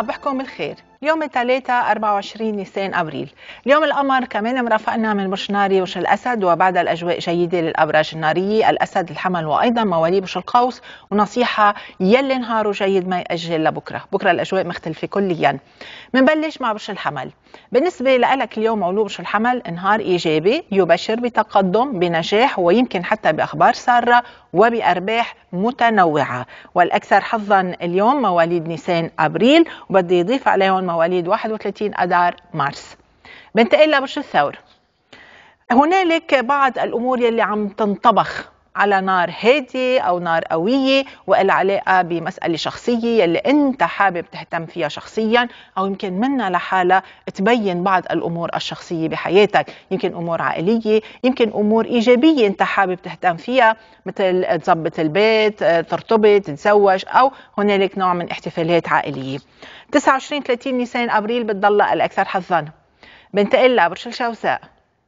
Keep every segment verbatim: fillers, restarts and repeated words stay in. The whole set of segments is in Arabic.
صبحكم الخير. يوم الثلاثاء أربعة وعشرين نيسان أبريل. اليوم القمر كمان مرافقنا من برج ناري برج الأسد، وبعد الأجواء جيدة للأبراج النارية الأسد الحمل وأيضا مواليد برج القوس. ونصيحة يلي نهاره جيد ما يأجل لبكرة، بكرة الأجواء مختلفة كليا. منبلش مع برج الحمل. بالنسبة لك اليوم مولود برج الحمل نهار إيجابي يبشر بتقدم بنجاح ويمكن حتى بأخبار سارة وبأرباح متنوعة. والأكثر حظا اليوم مواليد نيسان أبريل، وبدي يضيف عليهم مواليد واحد وثلاثين أذار مارس. بنتقل لبرج الثور. هنالك بعض الأمور يلي عم تنطبخ على نار هادية أو نار قوية وإلها علاقة بمسألة شخصية يلي أنت حابب تهتم فيها شخصيا، أو يمكن منها لحالها تبين بعض الأمور الشخصية بحياتك، يمكن أمور عائلية، يمكن أمور إيجابية أنت حابب تهتم فيها، مثل تظبط البيت، ترتبط، تتزوج، أو هنالك نوع من احتفالات عائلية. تسعة وعشرين ثلاثين نيسان أبريل بتضل الأكثر حظا. بنتقل لبرج الجوزاء.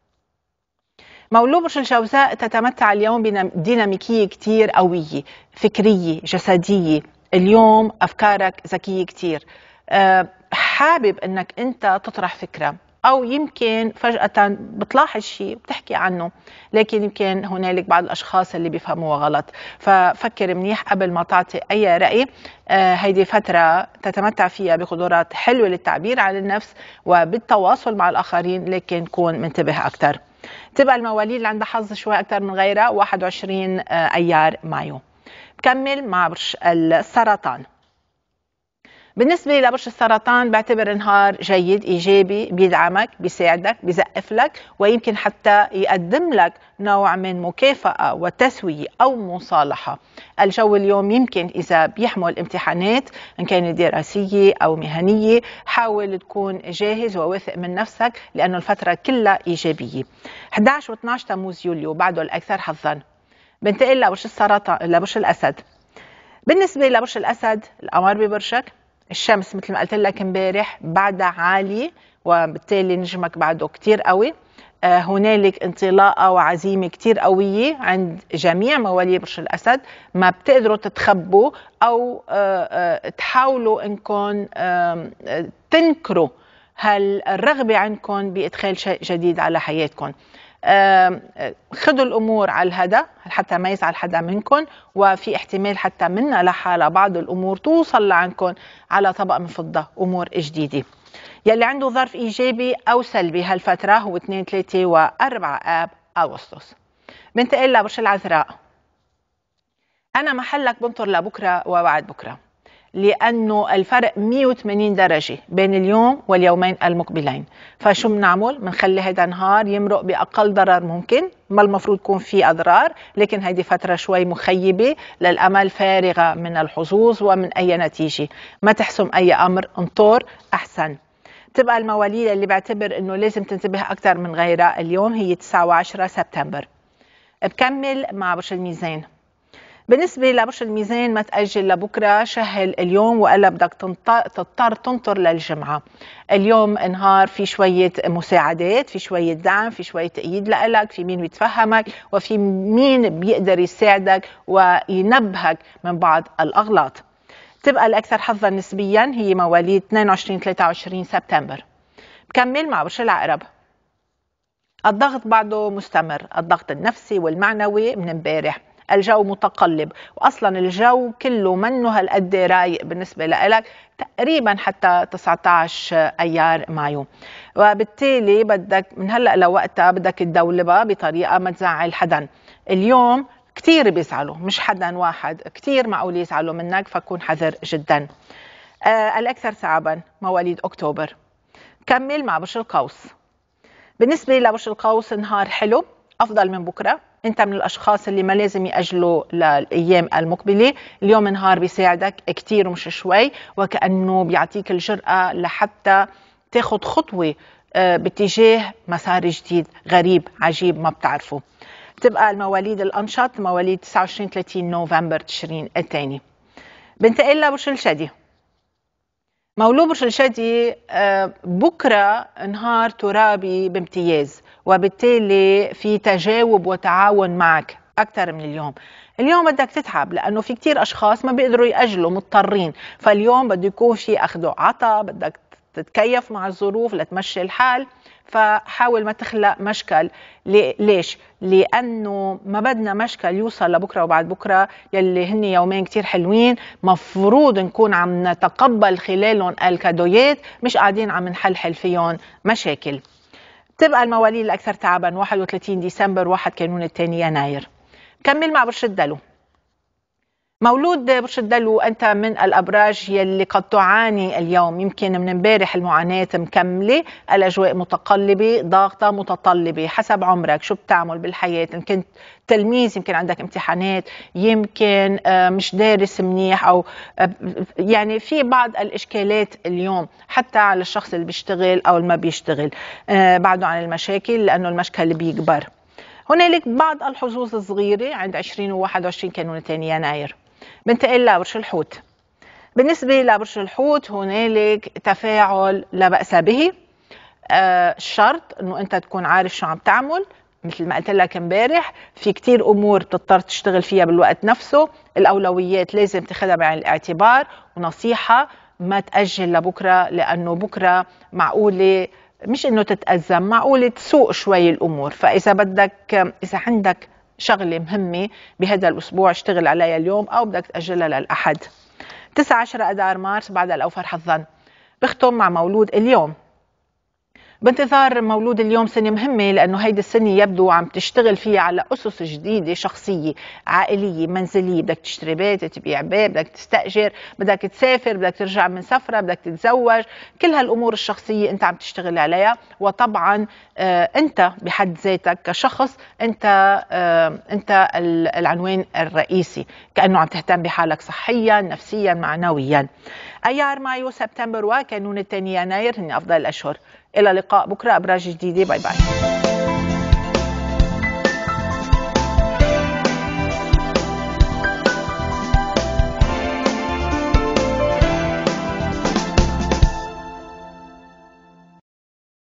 مولود برج الجوزاء تتمتع اليوم بديناميكية كتير قوية، فكرية جسدية. اليوم أفكارك ذكية كتير، أه حابب أنك أنت تطرح فكرة، أو يمكن فجأة بتلاحظ شيء بتحكي عنه، لكن يمكن هنالك بعض الأشخاص اللي بيفهموها غلط، ففكر منيح قبل ما تعطي أي رأي. أه هيدي فترة تتمتع فيها بقدرات حلوة للتعبير عن النفس وبالتواصل مع الآخرين، لكن كون منتبه أكتر. تبقى المواليد اللي عندها حظ شوي أكتر من غيرها واحد وعشرين أيار مايو. بكمل مع برج السرطان. بالنسبة لبرج السرطان بعتبر نهار جيد إيجابي، بيدعمك، بيساعدك، بيزقف لك، ويمكن حتى يقدم لك نوع من مكافأة وتسوية أو مصالحة. الجو اليوم يمكن إذا بيحمل امتحانات إن كانت دراسية أو مهنية، حاول تكون جاهز وواثق من نفسك لأنه الفترة كلها إيجابية. أحد عشر و اثني عشر تموز يوليو بعده الأكثر حظا. بنتقل لبرج السرطان لبرج الأسد. بالنسبة لبرج الأسد القمر ببرجك، الشمس مثل ما قلت لك امبارح بعدها عالية، وبالتالي نجمك بعده كتير قوي. آه هنالك انطلاقة وعزيمة كتير قوية عند جميع مواليد برج الأسد، ما بتقدروا تتخبوا أو آه آه تحاولوا انكم آه تنكروا هالرغبة عندكم بإدخال شيء جديد على حياتكم. خذوا الأمور على الهدى حتى ما يزعل حدا منكم، وفي احتمال حتى منا لحالة بعض الأمور توصل لعندكم على طبق من فضة، أمور جديدة. يلي عنده ظرف إيجابي أو سلبي هالفترة هو اثنين ثلاثة وأربعة آب أغسطس. بنتقل لبرج العذراء. أنا محلك بنطر لبكرة وبعد بكرة، لأنه الفرق مئة وثمانين درجة بين اليوم واليومين المقبلين. فشو بنعمل؟ بنخلي هذا النهار يمرق بأقل ضرر ممكن، ما المفروض يكون في أضرار، لكن هيدي فترة شوي مخيبة للأمل، فارغة من الحظوظ ومن أي نتيجة. ما تحسم أي أمر، انطر أحسن. تبقى المواليد اللي بعتبر أنه لازم تنتبه أكثر من غيرها اليوم هي تسعة وعشرة سبتمبر. بكمل مع برج الميزان. بالنسبة لبرج الميزان ما تأجل لبكرة، شهل اليوم وإلا بدك تضطر تنطر للجمعة. اليوم نهار في شوية مساعدات، في شوية دعم، في شوية تأييد لإلك، في مين بيتفهمك وفي مين بيقدر يساعدك وينبهك من بعض الأغلاط. تبقى الأكثر حظا نسبيا هي مواليد اثنين وعشرين ثلاثة وعشرين سبتمبر. بكمل مع برج العقرب. الضغط بعده مستمر، الضغط النفسي والمعنوي من امبارح. الجو متقلب، واصلا الجو كله منه هالقد رايق بالنسبه لك تقريبا حتى تسعة عشر ايار مايو، وبالتالي بدك من هلا لوقتها بدك تدولبها بطريقه ما تزعل حدا. اليوم كثير بيزعلوا، مش حدا واحد، كثير معقول يزعلوا منك، فكون حذر جدا. آه الاكثر صعبا مواليد اكتوبر. كمل مع برج القوس. بالنسبه لبرج القوس نهار حلو، افضل من بكره. انت من الاشخاص اللي ما لازم ياجلوا للايام المقبله، اليوم نهار بيساعدك كتير ومش شوي، وكانه بيعطيك الجرأه لحتى تاخذ خطوه باتجاه مسار جديد غريب عجيب ما بتعرفه. بتبقى المواليد الانشط مواليد تسعة وعشرين ثلاثين نوفمبر تشرين الثاني. بنتقل لبرج الجدي. مولود برج الجدي بكره نهار ترابي بامتياز، وبالتالي في تجاوب وتعاون معك أكثر من اليوم. اليوم بدك تتعب لأنه في كتير أشخاص ما بيقدروا يأجلوا، مضطرين، فاليوم بده يكون في أخذ وعطا، بدك تتكيف مع الظروف لتمشي الحال. فحاول ما تخلق مشكل. ليش؟ لأنه ما بدنا مشكل يوصل لبكرة وبعد بكرة يلي هن يومين كتير حلوين، مفروض نكون عم نتقبل خلالهم الكادويات، مش قاعدين عم نحلحل فيهم مشاكل. تبقى المواليد الأكثر تعبا واحد وثلاثين ديسمبر، واحد كانون الثاني يناير. كمل مع برج الدلو. مولود برج الدلو أنت من الأبراج يلي قد تعاني اليوم، يمكن من امبارح المعاناة مكملة، الأجواء متقلبة، ضاغطة، متطلبة، حسب عمرك شو بتعمل بالحياة. إن كنت تلميذ يمكن عندك امتحانات، يمكن مش دارس منيح، أو يعني في بعض الإشكالات اليوم حتى على الشخص اللي بيشتغل أو اللي ما بيشتغل، بعده عن المشاكل لأنه المشكل بيكبر. هنالك بعض الحظوظ الصغيرة عند عشرين وواحد وعشرين كانون الثاني يناير. بنتقل لبرج الحوت. بالنسبة لبرج الحوت هنالك تفاعل لا بأس به. آه الشرط انه انت تكون عارف شو عم تعمل، مثل ما قلت لك امبارح في كتير امور بتضطر تشتغل فيها بالوقت نفسه، الاولويات لازم تاخذها بعين الاعتبار، ونصيحة ما تأجل لبكرة، لانه بكرة معقولة مش انه تتأزم، معقولة تسوء شوي الامور. فاذا بدك، اذا عندك شغلة مهمة بهذا الأسبوع اشتغل عليها اليوم، أو بدك تأجلها للأحد. تسعة عشرة أذار مارس بعد الأوفر حظا. بختم مع مولود اليوم. بانتظار مولود اليوم سنة مهمة، لأنه هيدي السنة يبدو عم تشتغل فيها على أسس جديدة، شخصية، عائلية، منزلية. بدك تشتري بيت، تبيع بيت، بدك تستأجر، بدك تسافر، بدك ترجع من سفرة، بدك تتزوج. كل هالأمور الشخصية أنت عم تشتغل عليها. وطبعا آه أنت بحد ذاتك كشخص أنت آه أنت العنوان الرئيسي، كأنه عم تهتم بحالك صحيا، نفسيا، معنويا. أيار مايو، سبتمبر وكانون الثاني يناير هن أفضل الأشهر. إلى اللقاء بكرة أبراج جديدة. باي باي.